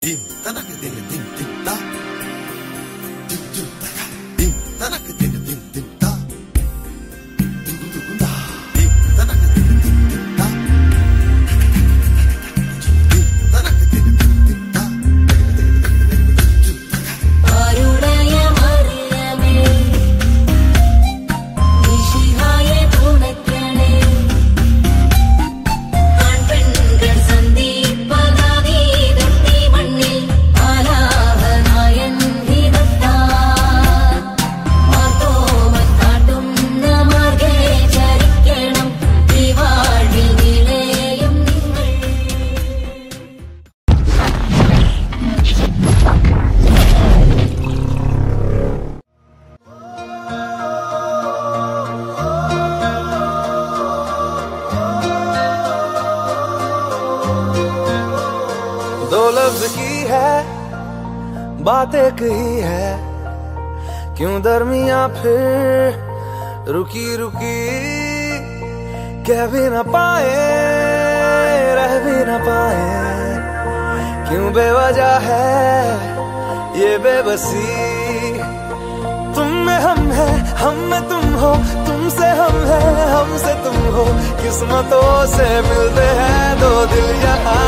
दो लफ्ज की है बात एक ही है, क्यों दरमिया फिर रुकी रुकी, कह भी न पाए रह भी न पाए, क्यों बेवजह है ये बेबसी। तुम में हम है, हम में तुम हो, तुमसे हम है, हमसे तुम हो, किस्मतों से मिलते हैं दो दिल यहाँ।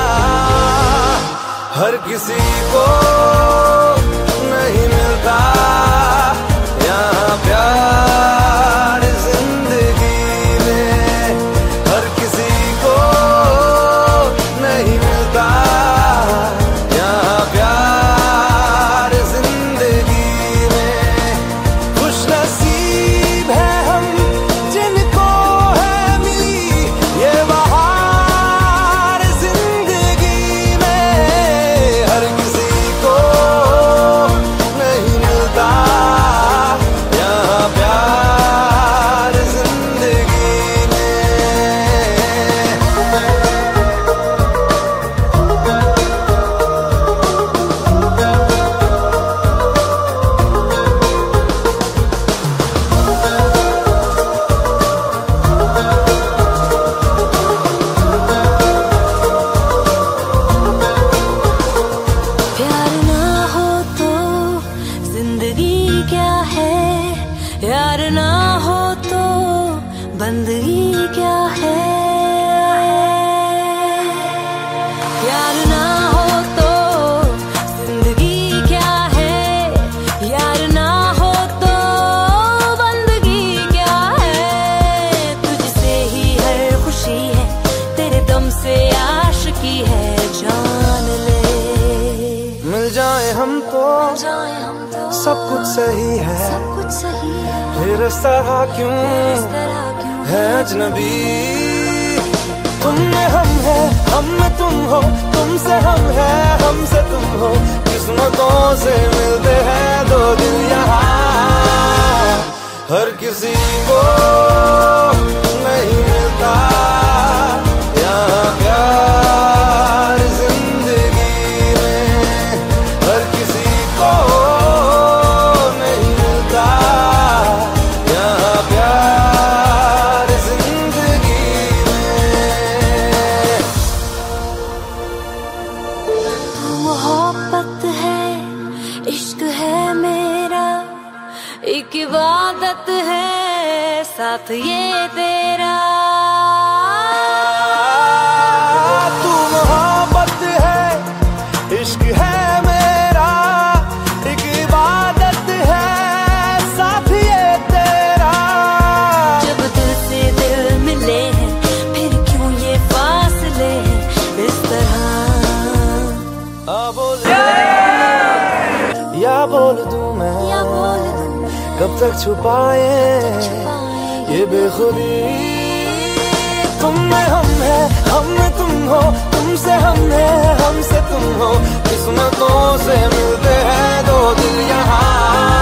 हर किसी को नहीं मिलता यहाँ प्यार जिंदगी में, हर किसी को नहीं मिलता यहाँ प्यार जिंदगी में। खुश नसीब है हम जिनको है मिली ये बहार जिंदगी में, हर किसी को नहीं मिलता यहाँ प्यार जिंदगी में। प्यार ना हो तो जिंदगी क्या है, यार ना हो तो बंदगी क्या है। यार ना हो तो जिंदगी क्या है, यार ना हो तो बंदगी क्या है। तुझसे ही हर खुशी है, तेरे दम से आशिकी है, जान ले। मिल जाए हम तो सब कुछ सही है, सब कुछ सही है, फिर इस तरह क्यों है अजनबी। तुम में हम है, हम में तुम हो, तुमसे हम है, हमसे तुम हो, किस्मतों से मिलते हैं दो दिल यहाँ। हर किसी को नहीं मिलता यहाँ प्यार जिंदगी में, हर किसी को नहीं मिलता यहाँ प्यार जिंदगी में। मोहब्बत है, इश्क है मेरा, एक इबादत है साथ ये तेरा। तू मोहब्बत है, इश्क है मेरा, एक इबादत है साथ ये तेरा। जब दिल से दिल मिले हैं, फिर क्यों ये फासले हैं इस तरह। या बोल दूं मैं, या बोल दूं कब तक छुपाए ये बेखुदी। तुम में हम है, हम में तुम हो, तुमसे हम है, हमसे तुम हो, किस्मतों से मिलते हैं दो दिल यहाँ।